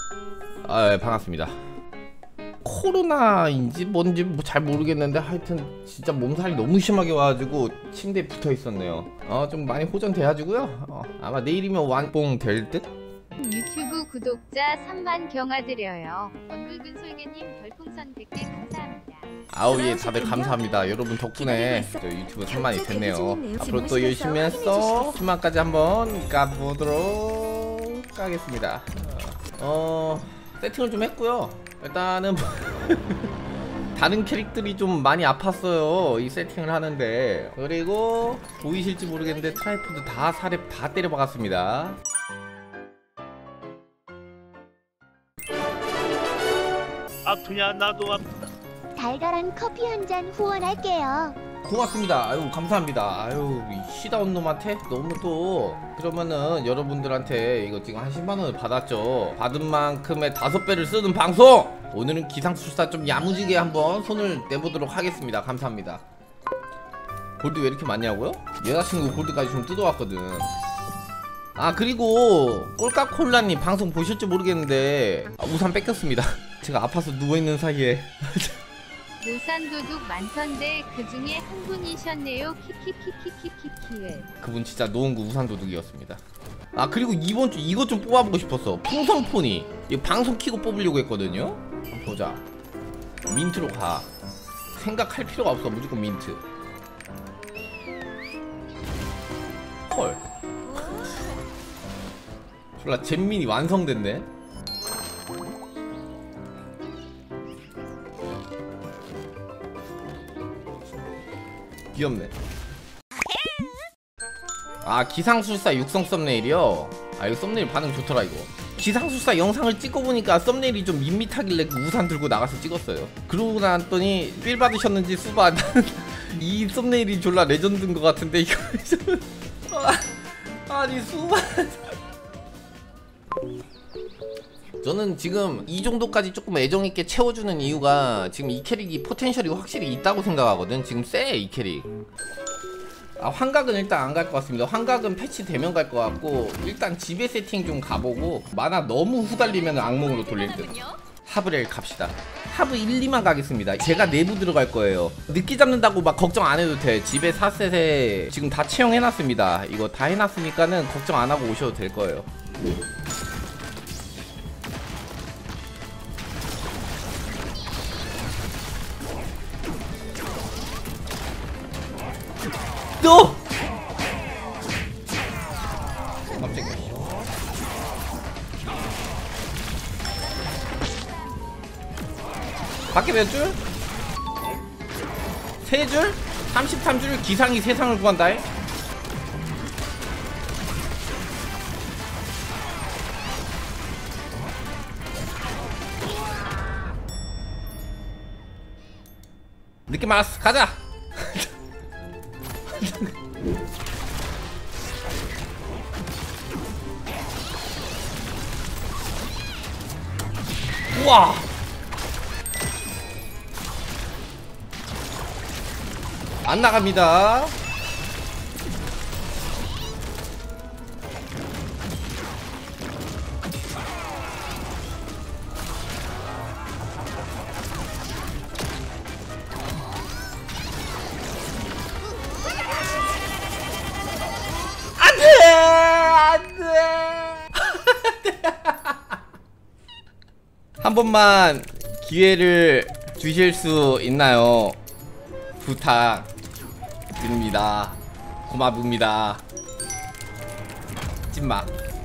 아, 예, 반갑습니다. 코로나인지 뭔지 뭐 잘 모르겠는데 하여튼 진짜 몸살이 너무 심하게 와가지고 침대에 붙어 있었네요. 좀 많이 호전돼가지고요. 아마 내일이면 완봉 될 듯? 유튜브 구독자 3만 경화드려요. 원붉은 솔개님 별풍선 100개 감사합니다. 아우, 예, 다들 감사합니다. 여러분 덕분에 저 유튜브 3만이 됐네요. 앞으로 또 열심히 해서 10만까지 한번 가보도록 하겠습니다. 세팅을 좀 했고요. 일단은 다른 캐릭터들이 좀 많이 아팠어요, 이 세팅을 하는데. 그리고 보이실지 모르겠는데 트라이포드 다 살에 다 때려 박았습니다. 아프냐? 나도 아프다. 달달한 커피 한 잔 후원할게요. 고맙습니다. 아유, 감사합니다. 아유, 이 시다운 놈한테 너무 또 그러면은 여러분들한테 이거 지금 한 10만원을 받았죠. 받은 만큼의 5배를 쓰는 방송! 오늘은 기상술사 좀 야무지게 한번 손을 내보도록 하겠습니다. 감사합니다. 골드 왜 이렇게 많냐고요? 여자친구 골드까지 좀 뜯어왔거든. 아, 그리고 꼴깍콜라님 방송 보셨지 모르겠는데 우산 뺏겼습니다. 제가 아파서 누워있는 사이에 무산도둑 많던데 그중에 한 분이셨네요. 키키키키키키키. 그분 진짜 노은구 우산도둑이었습니다. 아, 그리고 이번 주 이것 좀 뽑아보고 싶었어. 풍성포니 이거 방송 키고 뽑으려고 했거든요. 한번 보자. 민트로 가. 생각할 필요가 없어. 무조건 민트. 헐. 졸라 잼민이 완성됐네. 귀엽네. 아, 기상술사 육성 썸네일이요? 아, 이거 썸네일 반응 좋더라. 이거 기상술사 영상을 찍고 보니까 썸네일이 좀 밋밋하길래 우산 들고 나가서 찍었어요. 그러고 났더니 필 받으셨는지 수바 이 썸네일이 졸라 레전드인 것 같은데 이거 아니 수바 저는 지금 이 정도까지 조금 애정있게 채워주는 이유가 지금 이 캐릭이 포텐셜이 확실히 있다고 생각하거든. 지금 쎄, 이 캐릭. 아, 환각은 일단 안 갈 것 같습니다. 환각은 패치되면 갈 것 같고, 일단 지배 세팅 좀 가보고 만화 너무 후달리면 악몽으로 돌릴 듯. 하브렐 갑시다. 하브 1, 2만 가겠습니다. 제가 내부 들어갈 거예요. 늦게 잡는다고 막 걱정 안 해도 돼. 집에 4셋에 지금 다 채용해놨습니다. 이거 다 해놨으니까는 걱정 안 하고 오셔도 될 거예요. 또! 깜짝이야. 밖에 몇 줄? 3줄? 33줄 기상이 세상을 구한다. 늦게 말았어. 가자. 우와! 안 나갑니다. 한 번만 기회를 주실 수 있나요? 부탁드립니다. 고맙습니다. 찐막.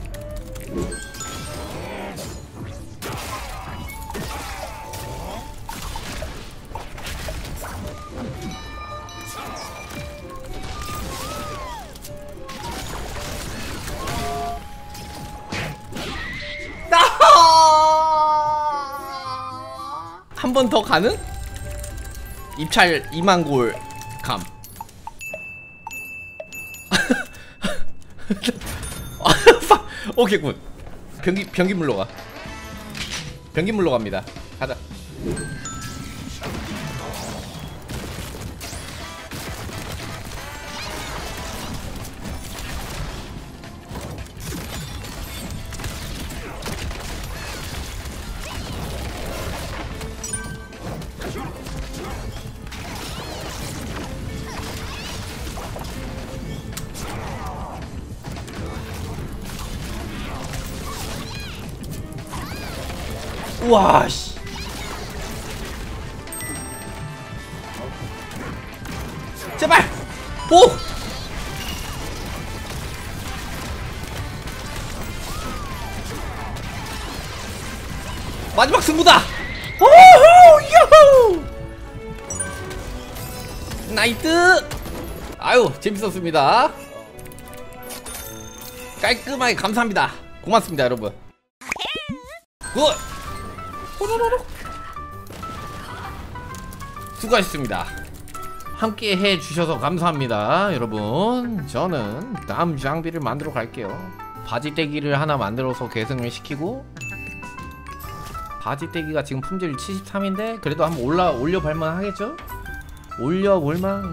한 번 더 가능? 입찰 2만 골 감. 오케이 굿. 변기물로 가. 변기물로 갑니다. 가자. 우와 씨. 제발. 오. 마지막 승부다. 오호 유후. 나이트. 아유 재밌었습니다. 깔끔하게 감사합니다. 고맙습니다 여러분. 굿. 호로로로. 수고하셨습니다. 함께 해주셔서 감사합니다 여러분. 저는 다음 장비를 만들어 갈게요. 바지떼기를 하나 만들어서 계승을 시키고, 바지떼기가 지금 품질 73인데 그래도 한번 올려볼만 하겠죠? 올려볼만.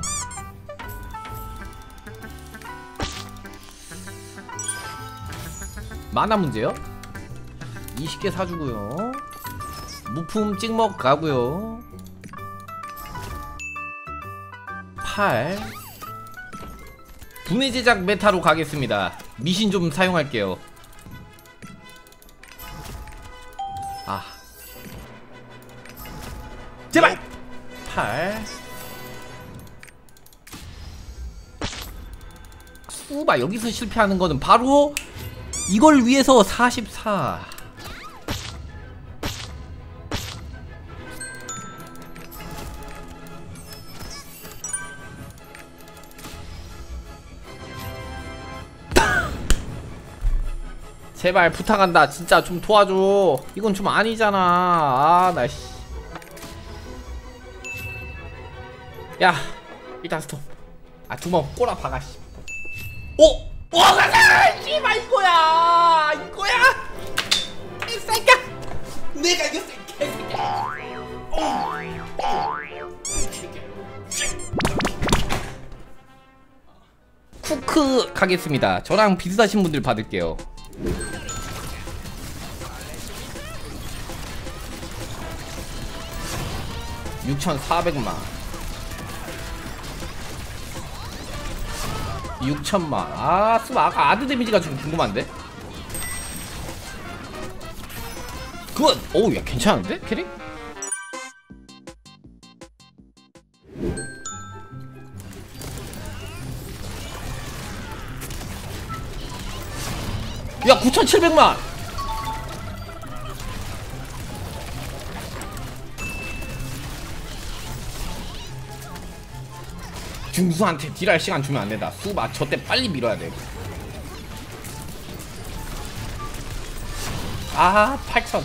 만화 문제요? 20개 사주고요. 무품 찍먹 가고요. 8 분해 제작 메타로 가겠습니다. 미신 좀 사용할게요. 아 제발 8 수바 여기서 실패하는 거는 바로 이걸 위해서 44. 제발 부탁한다. 진짜 좀 도와줘. 이건 좀 아니잖아. 아 나 씨. 야 일단 스톱. 아 두번 꼬라 박아 씨. 오! 오 가자! 씨발 이거야! 이거야! 개새끼야! 내가 이겼어 개새끼야! 쿠크 가겠습니다. 저랑 비슷하신 분들 받을게요. 6,400만 6천만. 아 스마 아까 아드 데미지가 좀 궁금한데? 굿! 오우 야 괜찮은데? 캐릭? 야 9,700만! 중수한테 딜할 시간 주면 안된다. 수바 저때 빨리 밀어야 돼. 아 8,000.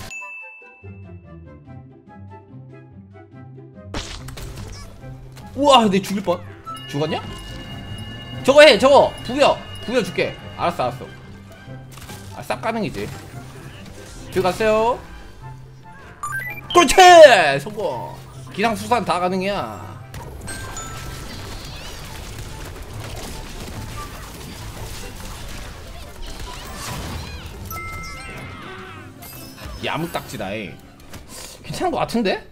우와 내 죽일 뻔. 죽었냐? 저거 해 저거 부여 줄게. 알았어 아 쌉 가능이지. 들어갔어요. 그렇지 성공. 기상수산 다 가능이야. 야무딱지다. 이 괜찮은 것 같은데?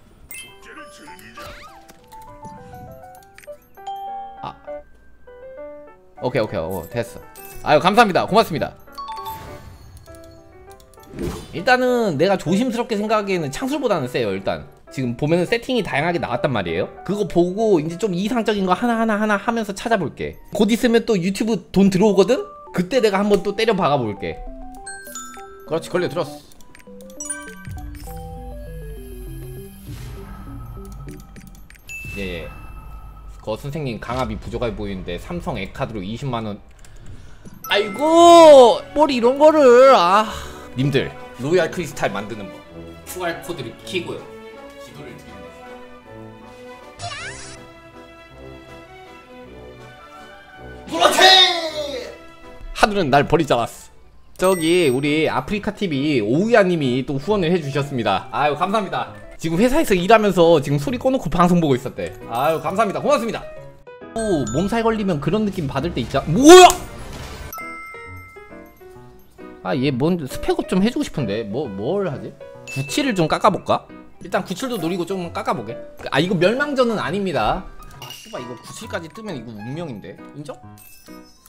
아 오케이 됐어. 아유 감사합니다. 고맙습니다. 일단은 내가 조심스럽게 생각하기에는 창술보다는 세요. 일단 지금 보면은 세팅이 다양하게 나왔단 말이에요. 그거 보고 이제 좀 이상적인 거 하나 하면서 찾아볼게. 곧 있으면 또 유튜브 돈 들어오거든? 그때 내가 한번 또 때려 박아볼게. 그렇지 걸려들었어. 예. 거 선생님 강압이 부족해 보이는데 삼성 에카드로 20만원. 아이고 뭘 이런 거를. 아 님들 로얄 크리스탈 만드는 법 QR 코드를 키고요. 기도를 드립니다. 그렇지! 하늘은 날 버리지 않았어. 저기 우리 아프리카TV 오우야님이 또 후원을 해주셨습니다. 아유 감사합니다. 지금 회사에서 일하면서 지금 소리 꺼놓고 방송 보고 있었대. 아유 감사합니다. 고맙습니다. 또 몸살 걸리면 그런 느낌 받을 때 있잖아. 뭐야! 아 얘 뭔 스펙업 좀 해주고 싶은데 뭘 하지? 97을 좀 깎아볼까? 일단 97도 노리고 좀 깎아보게. 아 이거 멸망전은 아닙니다. 아 씨발 이거 97까지 뜨면 이거 운명인데 인정?